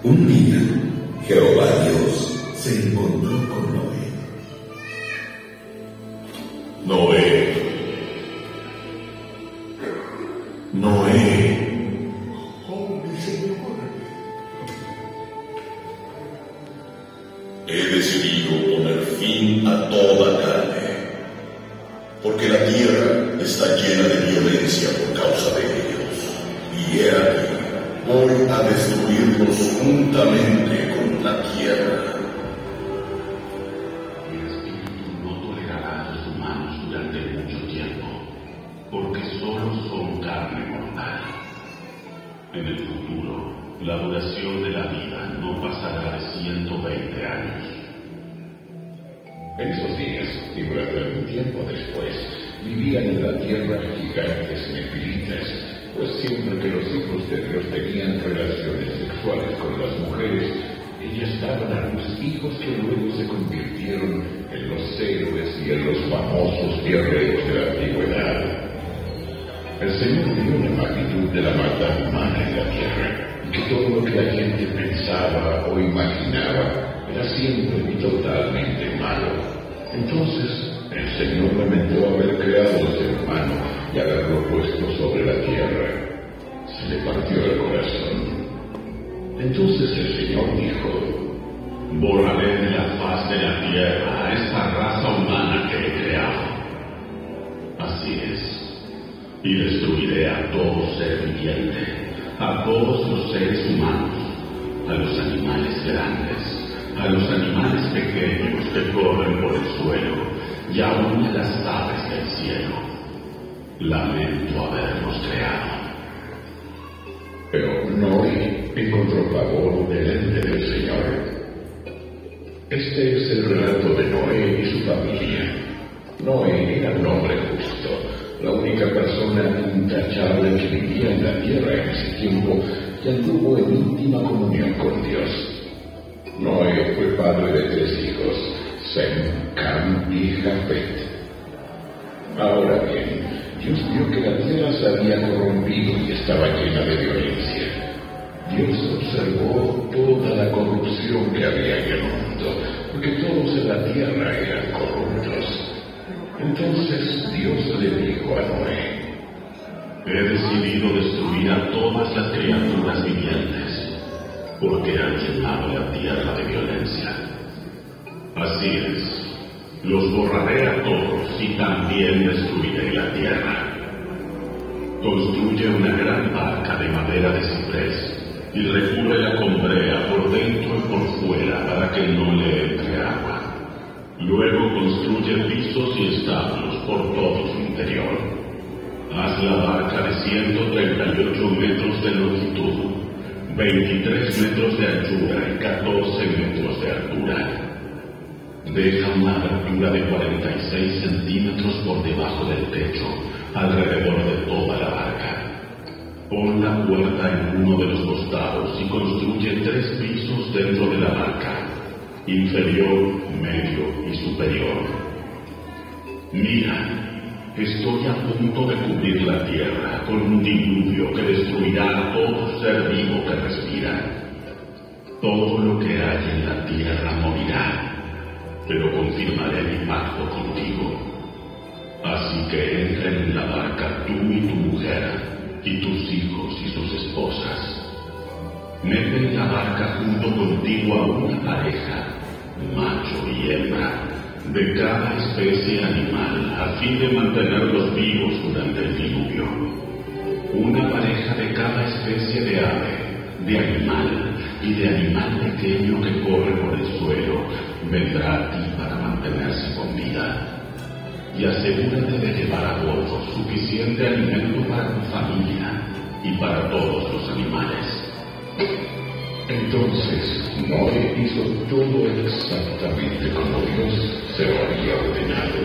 Un día, Jehová Dios se encontró con Noé. Noé, Noé. Oh, mi Señor. He decidido poner fin a toda carne, porque la tierra está llena de violencia por causa de ellos. Y he aquí, voy a destruirlos juntamente con la tierra. Mi espíritu no tolerará a los humanos durante mucho tiempo, porque solo son carne mortal. En el futuro, la duración de la vida no pasará de 120 años. En esos días, y durante algún tiempo después, vivían en la tierra gigantes nefilitas, pues siempre que los hijos de Dios tenían relaciones sexuales con las mujeres, ellas daban a luz hijos que luego se convirtieron en los héroes y en los famosos guerreros de la antigüedad. El Señor vio la magnitud de la maldad humana en la tierra, y que todo lo que la gente pensaba o imaginaba era siempre y totalmente malo. Entonces, el Señor lamentó haber creado al ser humano y haberlo puesto sobre la tierra. Se le partió el corazón. Entonces el Señor dijo: borraré de la faz de la tierra a esta raza humana que he creado. Así es. Y destruiré a todo ser viviente, a todos los seres humanos, a los animales grandes, a los animales pequeños que corren por el suelo y aún a las aves del cielo. Lamento haberlos creado. Pero Noé encontró favor delante del Señor. Este es el relato de Noé y su familia. Noé era un hombre justo, la única persona intachable que vivía en la tierra en ese tiempo y anduvo en íntima comunión con Dios. Noé fue padre de 3 hijos, Sem, Cam y Jafet. Ahora bien, Dios vio que la tierra se había corrompido y estaba llena de violencia. Dios observó toda la corrupción que había en el mundo, porque todos en la tierra eran corruptos. Entonces Dios le dijo a Noé: he decidido destruir a todas las criaturas vivientes, porque han llenado la tierra de violencia. Así es. Los borraré a todos y también destruiré la tierra. Construye una gran barca de madera de ciprés y recúbrela con brea por dentro y por fuera para que no le entre agua. Luego construye pisos y establos por todo su interior. Haz la barca de 138 metros de longitud, 23 metros de anchura y 14 metros de altura. Deja una abertura de 46 centímetros por debajo del techo, alrededor de toda la barca. Pon la puerta en uno de los costados y construye 3 pisos dentro de la barca, inferior, medio y superior. Mira, estoy a punto de cubrir la tierra con un diluvio que destruirá a todo ser vivo que respira. Todo lo que hay en la tierra morirá, pero confirmaré mi pacto contigo. Así que entren en la barca tú y tu mujer, y tus hijos y sus esposas. Mete en la barca junto contigo a una pareja, macho y hembra, de cada especie animal, a fin de mantenerlos vivos durante el diluvio. Una pareja de cada especie de ave, de animal y de animal pequeño que corre por el suelo, vendrá a ti para mantenerse con vida. Y asegúrate de llevar a bordo suficiente alimento para tu familia y para todos los animales. Entonces Noé hizo todo exactamente como Dios se lo había ordenado.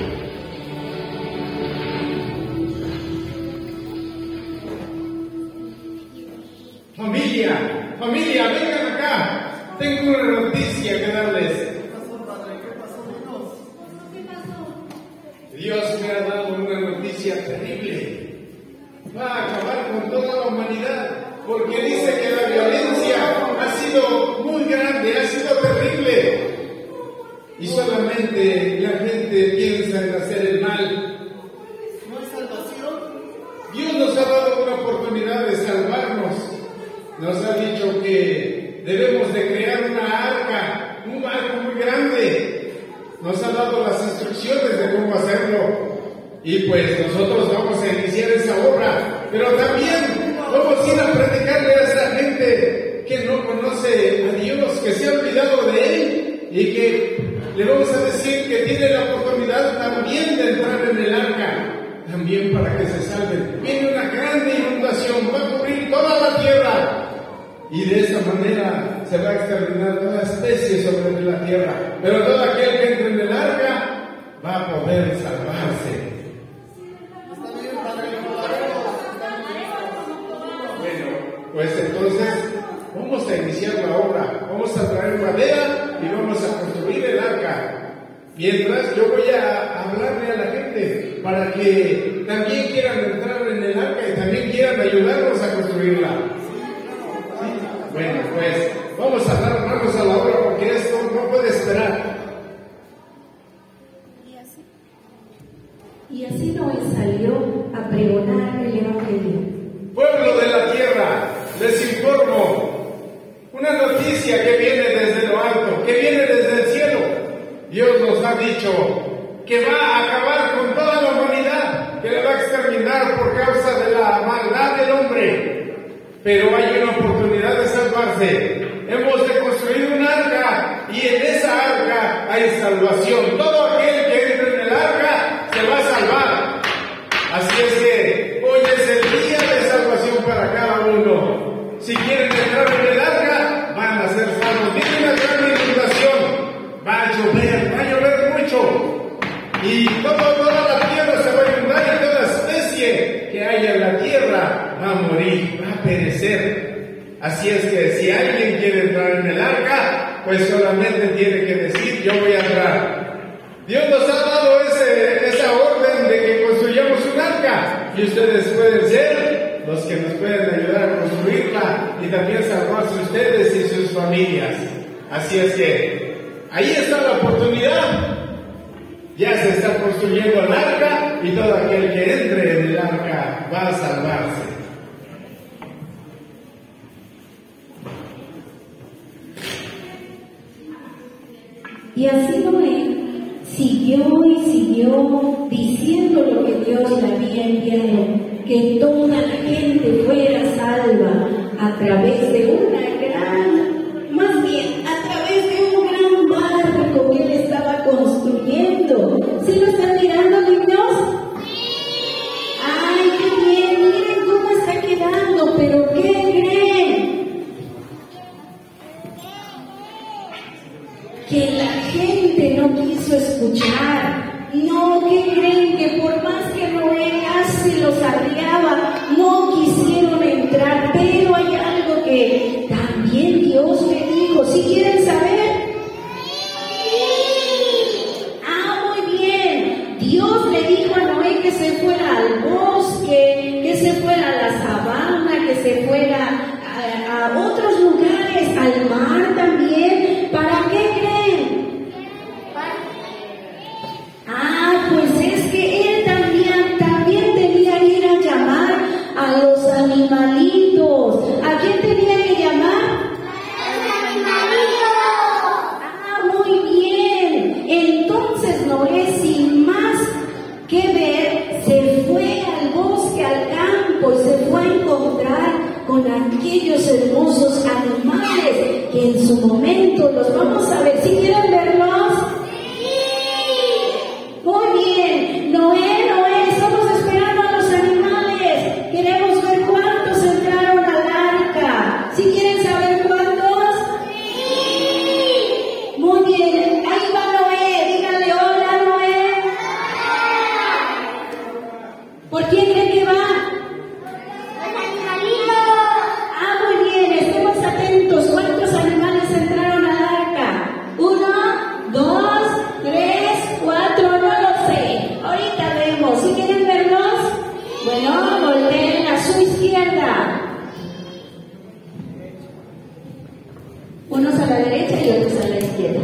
Familia, vengan acá. Tengo una noticia que darles. ¿Qué pasó, padre? ¿Qué pasó? Dinos. ¿Qué pasó? Dios me ha dado una noticia terrible. Va a acabar con toda la humanidad, porque dice que la violencia ha sido sido muy grande, ha sido terrible. Y solamente la gente piensa en hacer el mal. ¿No hay salvación? Dios nos ha dado una oportunidad de salvarnos. Nos ha dicho que debemos de crear una arca, un barco muy grande. Nos ha dado las instrucciones de cómo hacerlo. Y pues nosotros vamos a iniciar esa obra. Pero también vamos a ir a predicarle a esa gente que no conoce a Dios, que se ha olvidado de Él, y que le vamos a decir que tiene la oportunidad también de entrar en el arca, también para que se salven. Viene una grande inundación, va a cubrir toda la tierra, y de esa manera se va a exterminar toda especie sobre la tierra. Pero todo aquel que entre en el arca va a poder salvarse. Pues entonces vamos a iniciar la obra, vamos a traer madera y vamos a construir el arca. Mientras yo voy a hablarle a la gente para que también quieran entrar en el arca y también quieran ayudarnos a construirla. ¿Sí? Bueno, pues vamos a dar manos a la obra porque esto no puede esperar. Y así Noé salió a pregonar el evangelio. Pueblo de la tierra, les informo una noticia que viene desde lo alto, que viene desde el cielo. Dios nos ha dicho que va a acabar con toda la humanidad, que la va a exterminar por causa de la maldad del hombre. Pero hay una oportunidad de salvarse. Hemos de construir un arca y en esa arca hay salvación. Todo aquel que entre en el arca se va a salvar. Así es que hoy es el día de salvación para cada uno. Si quieren entrar en el arca, van a ser salvos. Viene una gran inundación. Va a llover mucho. Y toda la tierra se va a inundar y toda especie que haya en la tierra va a morir, va a perecer. Así es que si alguien quiere entrar en el arca, pues solamente tiene que decir, yo voy a entrar. Dios nos ha dado esa orden de que construyamos un arca y ustedes pueden ser los que nos pueden ayudar a construirla y también salvarse ustedes y sus familias. Así es que ahí está la oportunidad. Ya se está construyendo el arca y todo aquel que entre en el arca va a salvarse. Y así Noé siguió y siguió diciendo lo que Dios le había enviado, que toda la gente fuera salva a través de a través de un gran barco que él estaba construyendo. ¿Sí lo están mirando, niños? ¡Ay, qué bien! Miren cómo está quedando, pero ¿qué creen? Que la gente no quiso escuchar. No, ¿qué creen? Que por más que Noé casi los arriaba, no quisieron entrar. Pero hay algo que también Dios le dijo. ¿Sí quieren saber? Muy bien. Dios le dijo a Noé que se fuera al bosque, que se fuera a la sabana, que se fuera a otros lugares, al mar también. ¿Para qué creen? Pues es que él también tenía que ir a llamar a los animalitos. ¿A quién tenía que llamar? Muy bien. Entonces Noé, sin más que ver, se fue al bosque, al campo, y se fue a encontrar con aquellos hermosos animales que en su momento los vamos a ver. ¿Si quieren verlos? Muy bien. Noé, estamos esperando a los animales. Queremos ver cuántos entraron al arca. ¿Si quieren saber cuántos? Muy bien. Ahí va Noé. Díganle hola, Noé. ¿Por quién creen que va? Muy bien. Estemos atentos. ¿Cuántos animales entraron al arca? 1, 2, 3, 4, no lo sé. Ahorita vemos. ¿Si quieren verlos? Bueno, volteen a su izquierda. izquierda.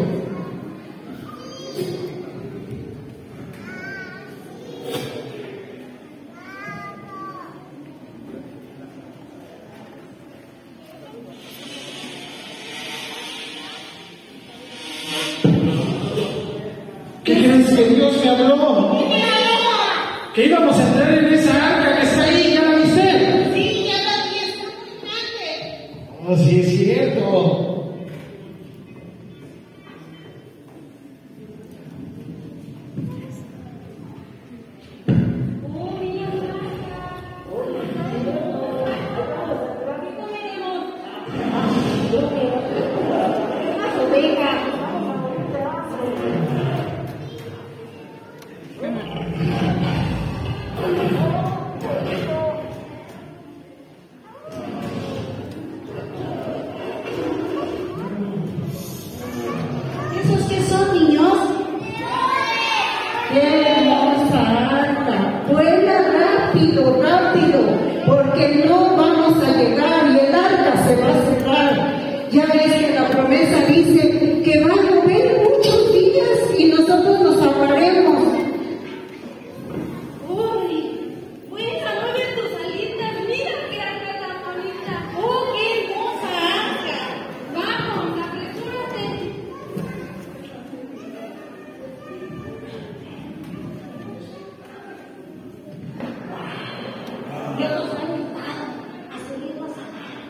¿Qué crees que Dios me habló? Que íbamos a entrar en esa arca que está ahí, ¿ya la viste? Sí, ya la vi, está muy grande. Oh, sí, es cierto. ¿Esos qué son, niños? ¡Qué hermosa arca! ¡Vuela rápido, rápido! Porque no vamos a llegar y el arca se va a cerrar. Ya ves que la promesa dice que va a llover muchos días y nosotros nos ahogaremos. Uy, buena, mueve tus alitas, mira qué arca tan bonita. Oh, qué hermosa arca. Vamos, apresúrate. Dios nos ha invitado a subirnos a la arca.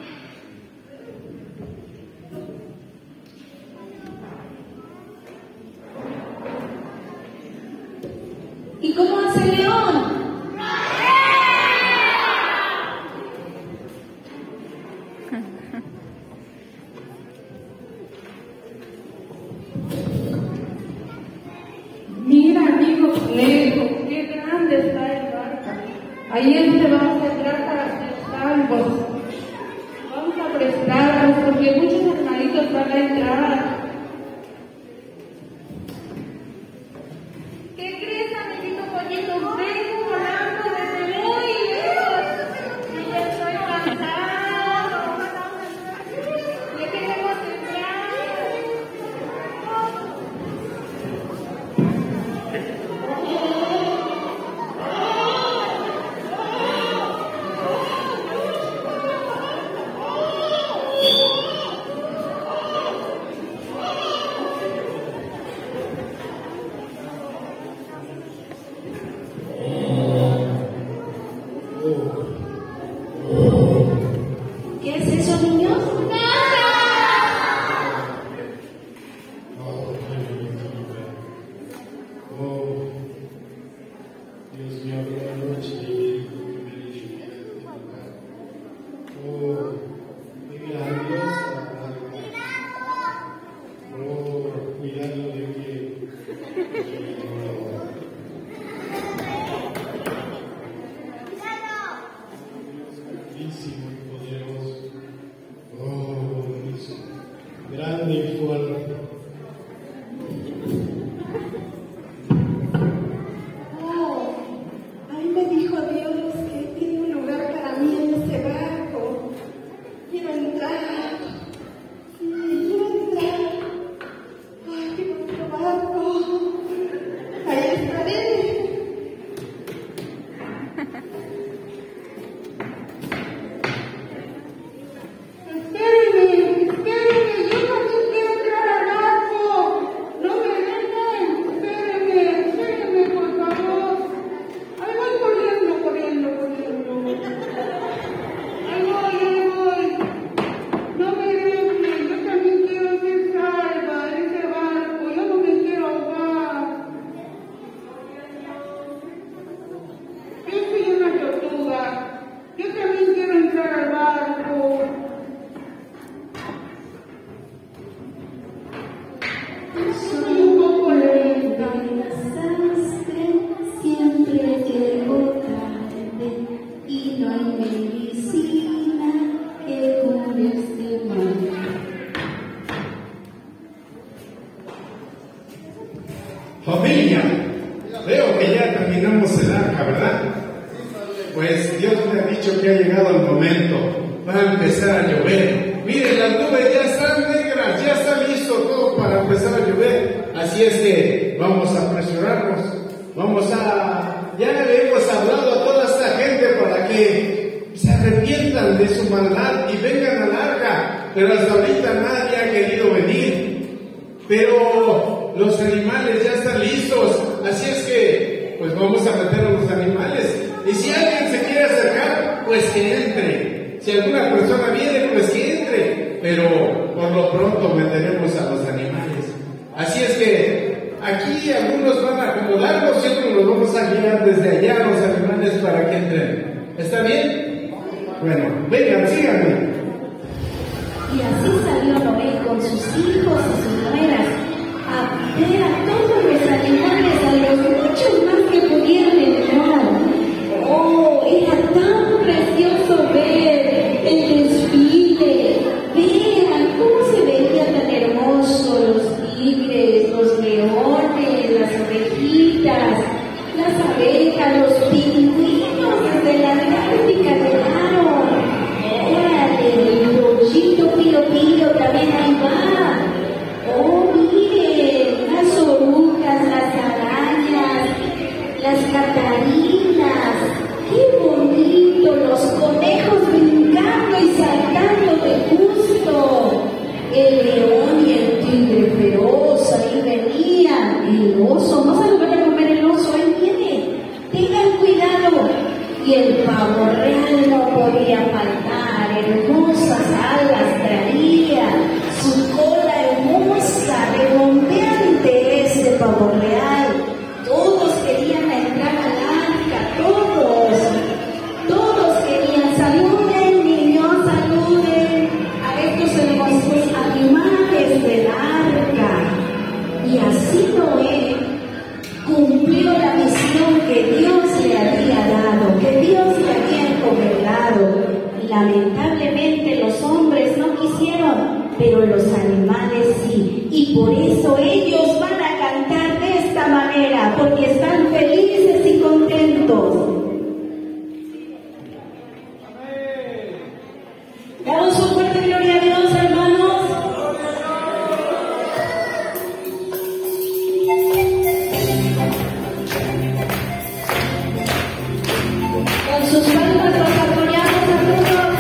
¿Y cómo hace el león? Mira, amigo, lejos, qué grande está el barco. Ahí es donde vamos a entrar para ser salvos. Vamos a prestarnos porque muchos hermanitos van a entrar. ¿Qué crees, amiguito pollito? Vengo volando desde muy lejos. Y ya estoy cansado. Ya queremos entrar. ¿Qué es eso, niños? Oh, Dios mío, qué noche. Oh, qué grandiosa arca. Oh, cuidado de que. Grandísimo y poderoso. Oh, Dios, grande y fuerte. Oh, ahí me dijo Dios que tiene un lugar para mí en este barco. Quiero entrar. Sí, quiero entrar. Ay, qué bonito barco. Ahí estaré. Espérenme, espérenme, yo también quiero entrar al barco. No me dejen, espérenme, por favor. Ahí voy corriendo, corriendo, corriendo. Ahí voy. No me dejen, yo también quiero ser salva en ese barco. Yo no me quiero ahogar. Yo soy una tortuga. Yo también quiero entrar al barco. Soy un poco lenta. Siempre llego tarde y no hay medicina que cure este mal. Familia, veo que ya terminamos el arca, ¿verdad? Pues Dios me ha dicho que ha llegado el momento. Va a empezar a llover. Miren, las nubes ya están negras, ya está listo todo para empezar a llover. Así es que vamos a apresurarnos. Ya le hemos hablado a toda esta gente para que se arrepientan de su maldad y vengan al arca. Pero hasta ahorita nadie ha querido venir. Pero los animales ya están listos. Así es que, pues vamos a meter a los animales. Y si alguien se quiere acercar, pues que entre. Si alguna persona viene, pues que entre. Pero por lo pronto meteremos a los animales. Así es que aquí algunos van a acomodarnos, siempre los vamos a guiar desde allá los animales para que entren. ¿Está bien? Bueno, vengan, síganme. Y así salió Noé con sus hijos y sus nueras a ver a todos los animales, a los muchos más que pudieron entrar. Oh, era tan precioso ver el desfile. Vean cómo se veía tan hermoso los tigres, los leones, las ovejitas, las abejas, los pingüinos desde la Antártica llegaron. Órale, el pollito pío pío también ahí va. Oh, miren, las orugas, las arañas, las catarinas. ¡Qué bonito! Los conejos brincando y saltando de gusto. El león y el tigre feroz ahí venían. El oso, no se lo van a comer el oso, ahí viene. Tengan cuidado. Y el pavo real no podía faltar. Hermosas alas traía. Su cola hermosa, redondeante ese pavo real. Todos querían entrar al arca, todos querían. Saluden, niños, saluden a estos hermosos animales del arca. Y así Noé cumplió la misión que Dios le había dado, que Dios le había encomendado. Lamentablemente los hombres no quisieron, pero los animales sí. Y por eso ellos van a cantar de esta manera, porque están felices y contentos. Damos un fuerte gloria a Dios, hermanos. Con sus palmas los apoyamos a todos.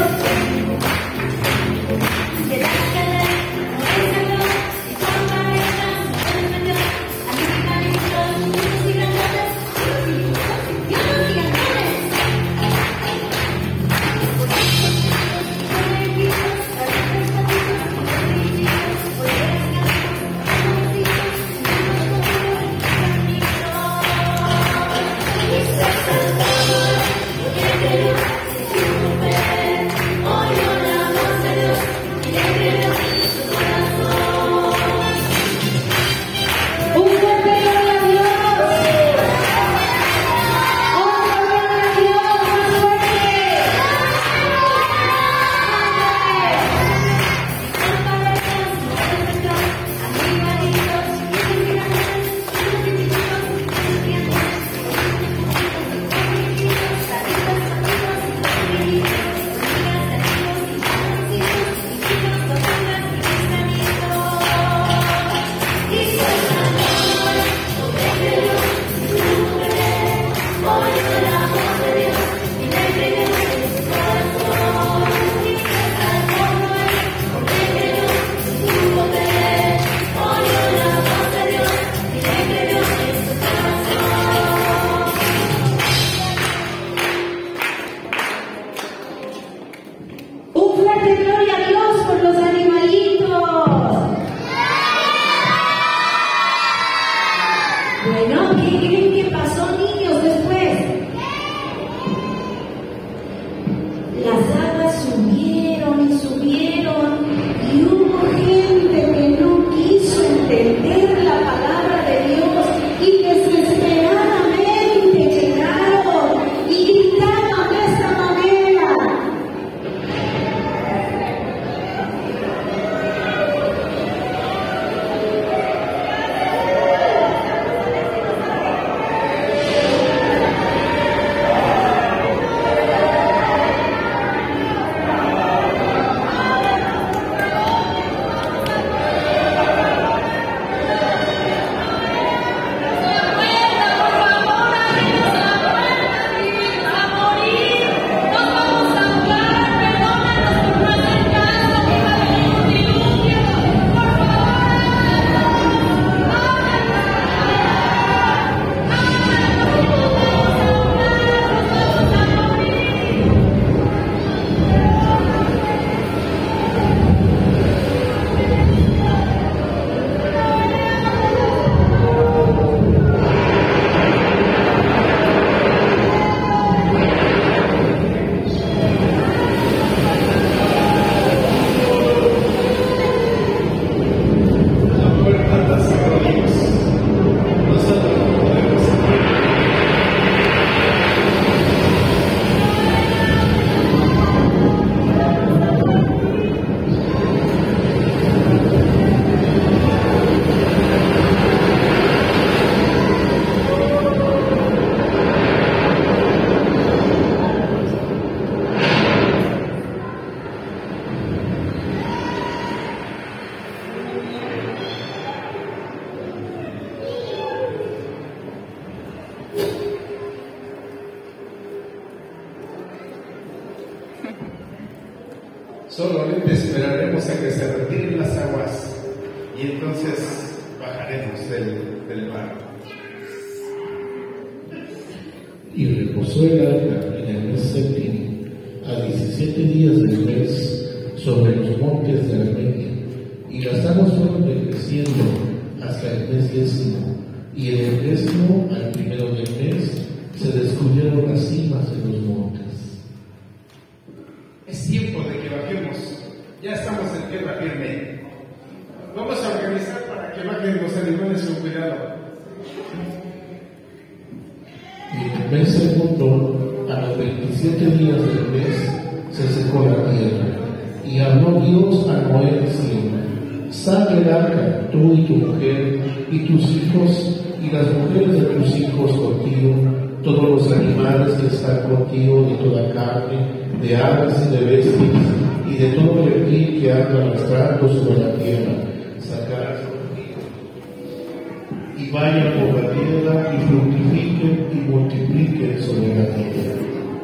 Solamente esperaremos a que se retiren las aguas y entonces bajaremos del barco. Y reposó el arca en el mes séptimo, a 17 días del mes, sobre los montes de Armenia, y las aguas fueron decreciendo hasta el mes décimo, y en el décimo al primero del mes se descubrieron las cimas de los montes. Es tiempo de que bajemos. Ya estamos en tierra firme. Vamos a organizar para que bajen los animales con cuidado. Y en el mes segundo, a los 27 días del mes, se secó la tierra. Y habló Dios a Noé diciendo: sal del arca, tú y tu mujer, y tus hijos, y las mujeres de tus hijos contigo, todos los animales que están contigo, de toda carne, de aves y de bestias, y de todo reptil que anda arrastrando sobre la tierra, sacarás contigo. Y vayan por la tierra, y fructifiquen y multipliquen sobre la tierra.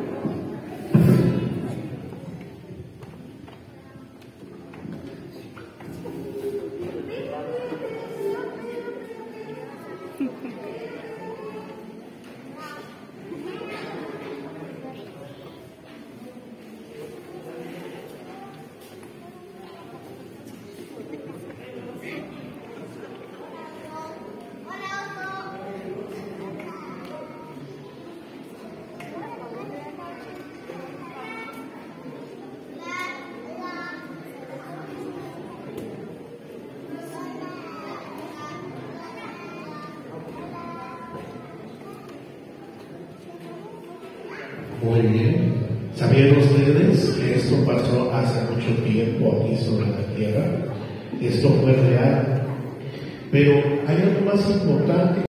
Muy bien. ¿Sabían ustedes que esto pasó hace mucho tiempo aquí sobre la tierra? Esto fue real. Pero hay algo más importante